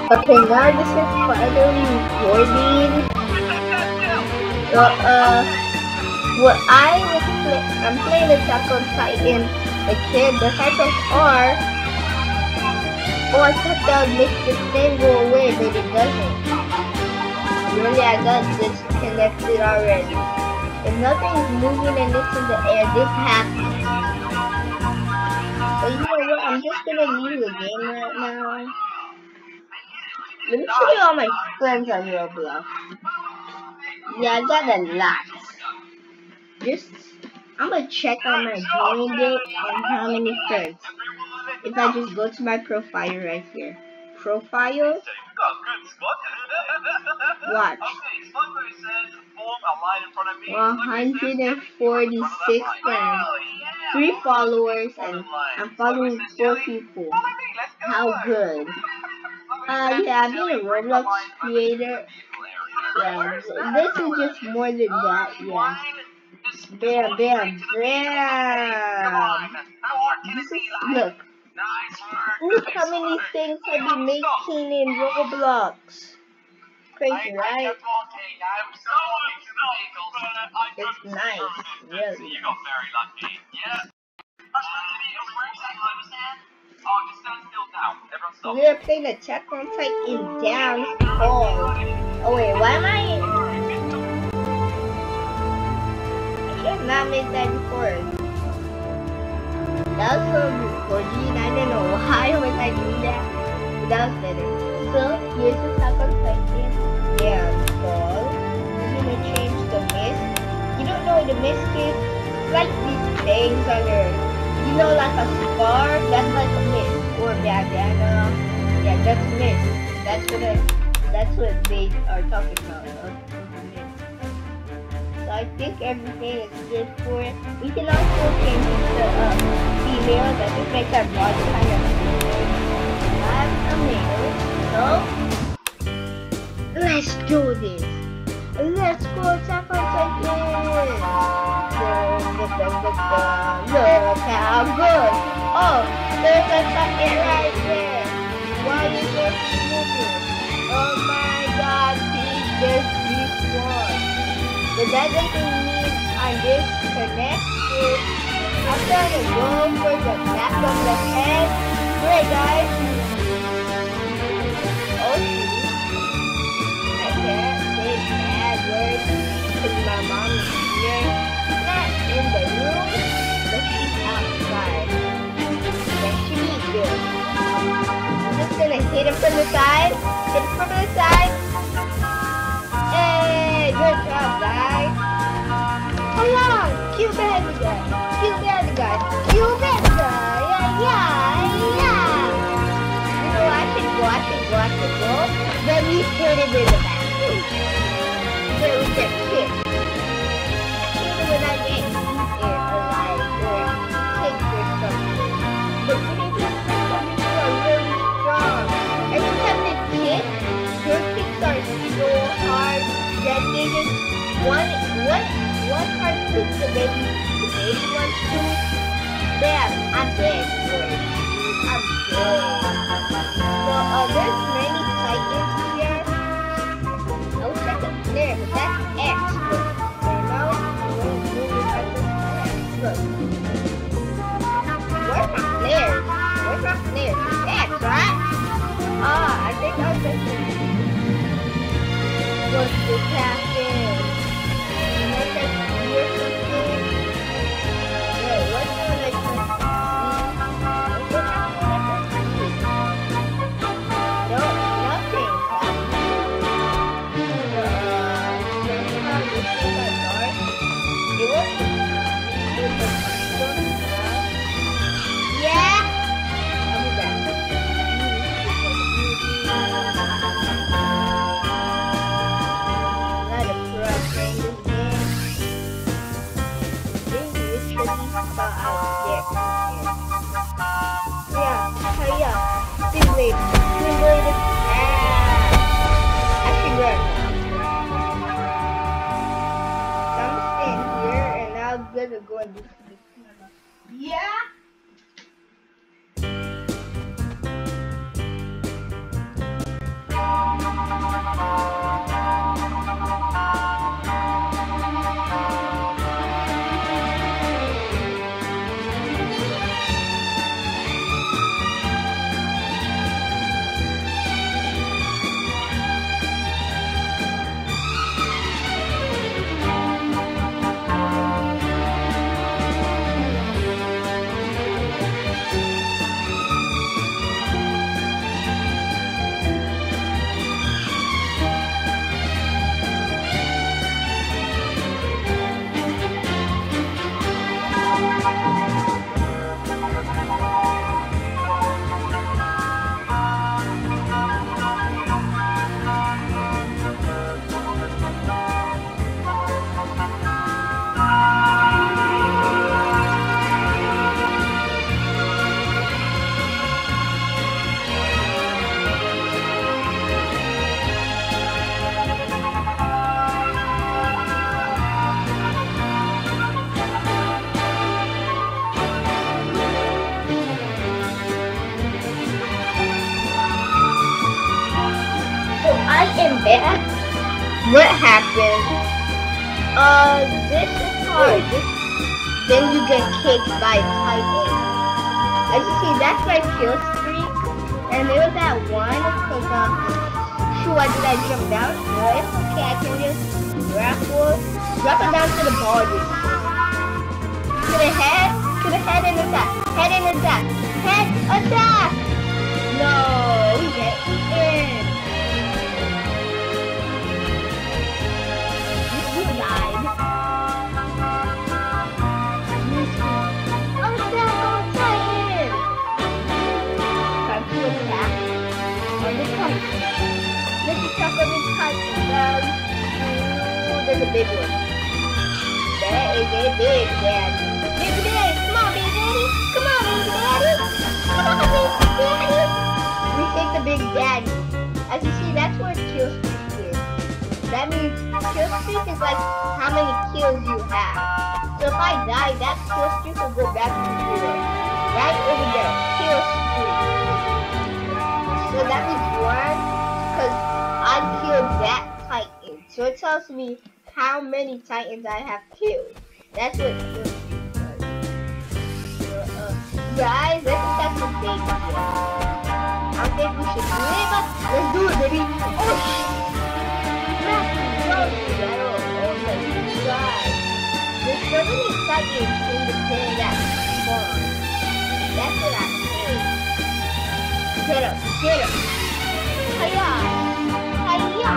Okay, now this is finally recording. What I'm playing Attack on Titan. The titles are. Oh, I thought that would make this thing go away, but it doesn't. Really, I got disconnected already. If nothing's moving and it's in the air, this happens. But you know what? I'm just gonna leave the game right now. Let me show you all my friends on Roblox. Yeah, I got a lot. I'm gonna check on my join date and how many friends. If I just go to my profile right here. Profile. Watch. 146 friends. 3 followers and I'm following 4 people. How good. Yeah, I've been a Roblox creator. Yeah, this is just more than that, yeah. Bam, bam, bam! Look how many things I've been making in Roblox. Crazy, right? It's nice, really. We're playing Attack on Titan down hall. Oh wait, why am I should not make that before. That was so recording. I don't know why was I doing that. But that was better. So here's Attack on Titan down hall. I'm gonna change the mist. You don't know what the mist is? It's like these things on your, you know, like a spark. That's like a mist. Or bandana. Yeah, that's mist. That's what they are talking about. So I think everything is good for it. We can also change it to female. That just makes our body kind of female. I'm a male. So let's do this. Let's go Attack on Titan. Look how good. Oh, there's a second right there. Why is there moving? Oh my god, please just this one. But that doesn't mean I'm disconnected. I'm trying to go for the back of the head. Great guys. Oh shoot. I can't say bad words because my mom is here. Not in the room, but she's outside. Yeah, she needs good. I'm just gonna hit him from the side. Hit him from the side. Hey, good job, guys. Come on, kill the heavy guy. Kill the other guy. Kill that guy. Yeah. You know, I should go. Then we put him in the back. Then we get kicked. Even when I get alive or kicked or something. The previous zombies are really strong. Every time they kick, your kicks are so hard that they just one hard kick the baby one too. Bam, I'm dead. I'm dead. So there's many titans here. I wish I could flare, but that's X. Look, now look. Where's my flares? X, right? I think I was just what's this happen? Make us hear something. Wait, what's going like this? What's happening like this? No, nothing. Yeah. I'll be back. Not in bed. What happened? This is hard. Then you get kicked by Titan. As you see, that's my kill streak. And there was that one because why did I jump down? No, it's okay. I can just drop it down to the body. To the head and attack. Head and attack. Head attack. No, we get in. You died. Oh, Titan. Time to attack on the Titan. Let's attack on the Titan. Ooh, there's a big one. There is a big daddy. Baby daddy, come on, baby daddy. Come on, baby daddy. Come on, baby daddy. We take the big daddy. As you see, that's where kill streak is. That means kill streak is like how many kills you have. So if I die, that kill streak will go back to 0. Right over there, kill streak. So that means 1, because I killed that Titan. So it tells me how many Titans I have killed. That's what kill streak does. So, guys, let's attack the baby. I think we should do it, but let's do it, baby. Oh, there's so many Titans in the pin that spawn. That's what I think. Get up, get up. Hiya, hiya.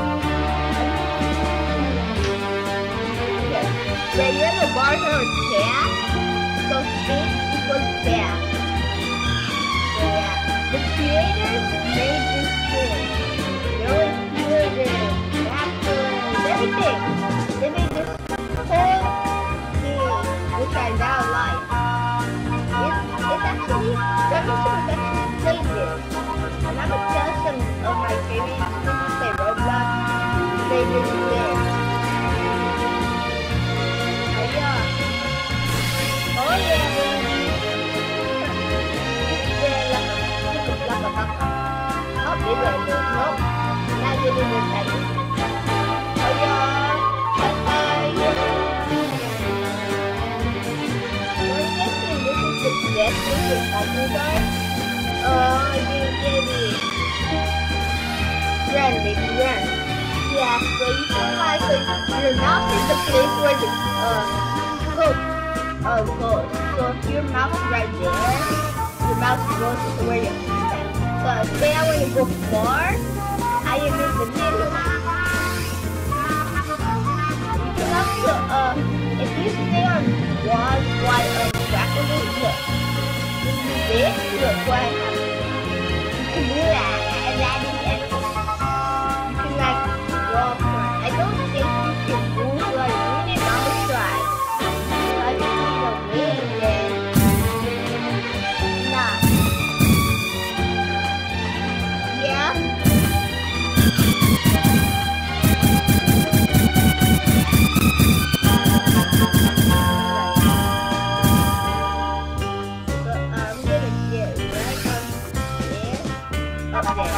The yellow bars are gas, so space equals gas. So yeah, the creators made this game. They always created macros, everything. They made this whole game, which I now like. It's actually, Dragon Super actually played this. And I'm gonna tell some of my favorites who play Roblox, play this game. Oh yeah, baby. Oh, big one. Nope. Not giving this Titan. Oh yeah. I'm guessing this is the best thing with Titans are. Oh, I didn't get it. Run, baby, run. Yeah, so you can like, your mouse is the place where the goes. So if your mouse is right there, your mouse goes to where you're stand. So say I want to go far, I am in the middle. You can also, if you stay on walls while grappling, look. You do this, look what happens. You can do that, and that is it. You can like walk around. I don't think you can move like doing it, I'm gonna try. I just need a wing then. Nah. Yeah? So I'm gonna get right up there.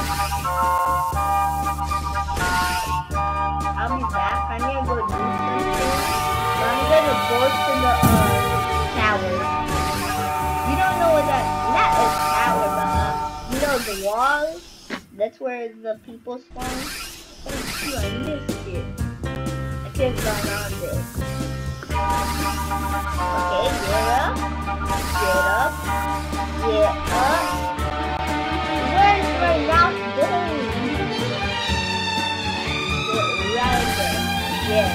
I'll be back. I need to go do something. But I'm gonna go to the tower. You don't know what that, not a tower, but you know the walls? That's where the people spawn. Oh shoot, I missed it. I could have gone on this. Okay, get up. Get up. Get up. Where's my mouse going? Get right there. Yeah.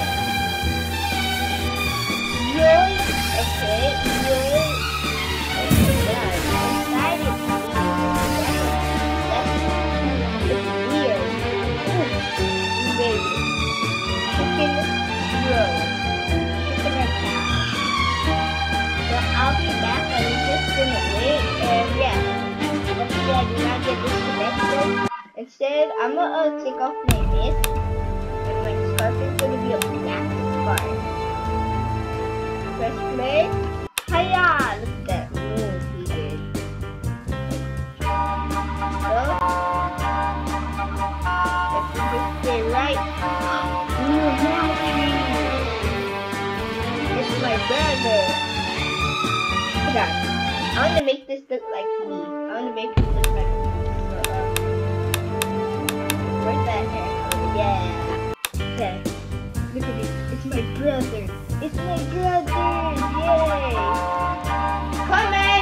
Yoink. Okay, yoink. Okay, guys, I'm excited. That's weird. Ooh, baby. Chicken roll. Chicken and cow. So I'll be back. I'm just gonna wait, and yeah. Hopefully I do not get disconnected. Instead, I'm gonna take off my mist, and my scarf is gonna be a black scarf. Press play. Hiya! Look at that move he did. So, let's do this want to make this look like me. I want to make it look like me. Where's that hair? Yeah. Okay. Look at it. It's my brother. It's my brother. Yay. Come on.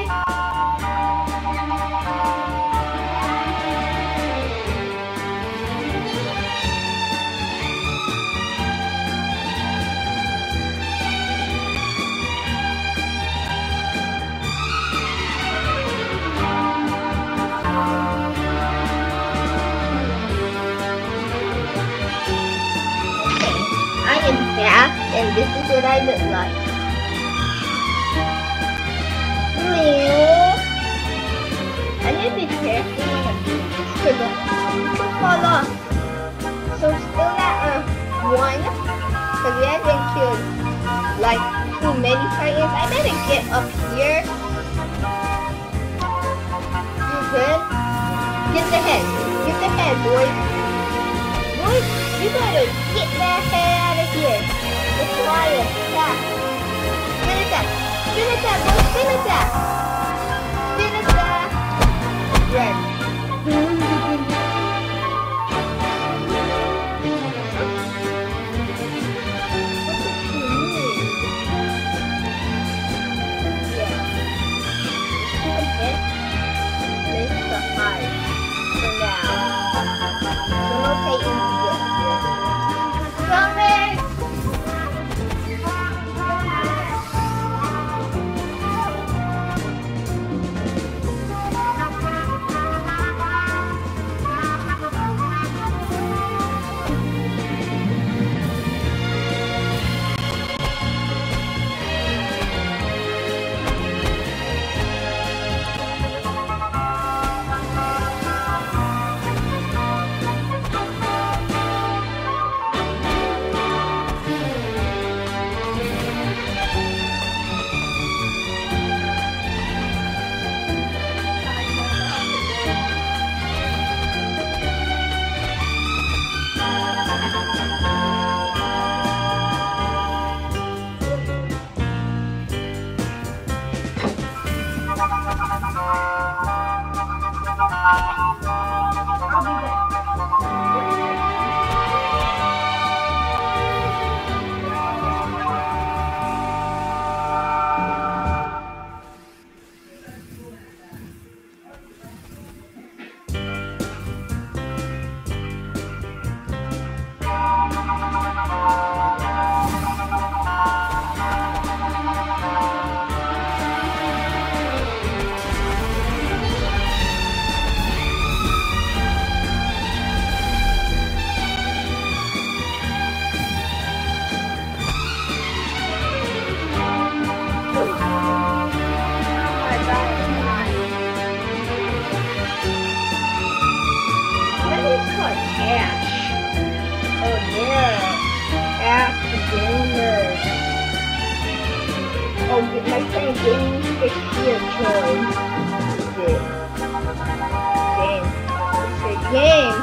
And this is what I look like. I need to be careful when I'm doing this because it could fall off. So still at 1 because we haven't killed like too many titans. I better get up here. You good? Get the head. Get the head, boys. Boys, you gotta get that head out of here. It's flying. Yeah. Spin attack. Spin attack, boys. Spin attack. Spin attack. Red. Okay. Let's hide for now. So rotating good. Coming. Oh, my friend gave me 6 years old. Game. It's a game.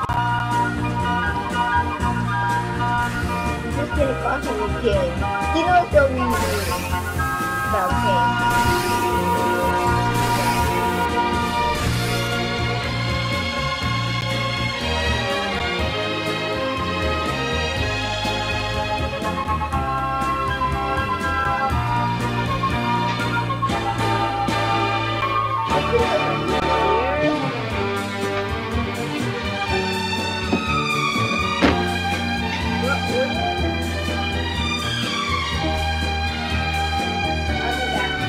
I'm just gonna call him a game. He knows what we do about games. I'll be back.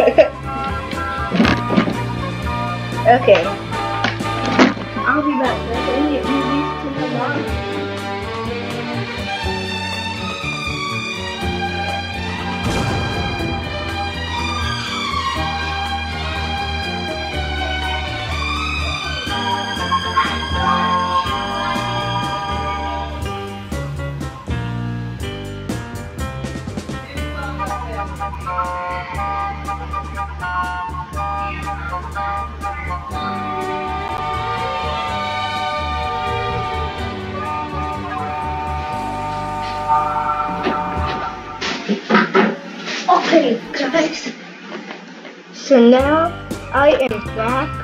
Okay. I'll be back. Let me move these to the mom. Okay, guys. So now I am back